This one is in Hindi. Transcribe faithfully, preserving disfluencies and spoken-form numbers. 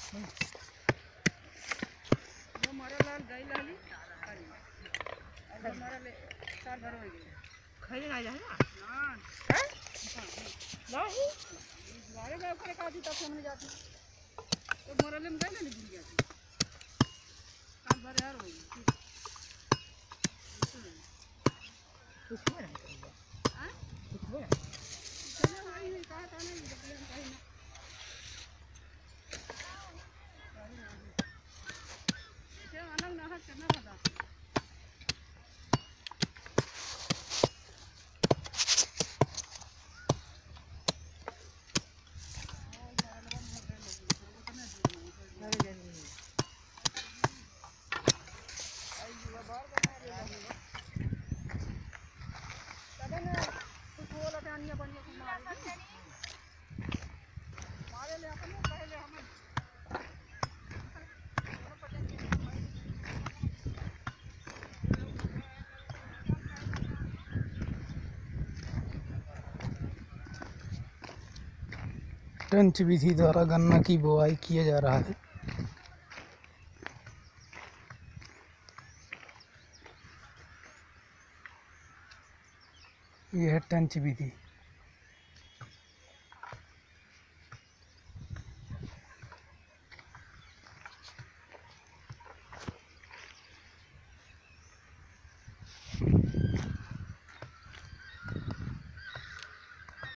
वो मारा लाल गाय लाली और मारा ले साल भर हो गए खाई ना जाए ना ना नहीं बारे में ऊपर का दी तब हमने जाती तो मारा ले गाय नहीं गिर जाती साल भर यार हो गई कुछ में नहीं हां कुछ में चलो वही नहीं कहा था नहीं कहीं ना क्या अलग ना हट करना पड़ा ट्रेंच विधि द्वारा गन्ना की बुआई किया जा रहा है। यह है ट्रेंच विधि।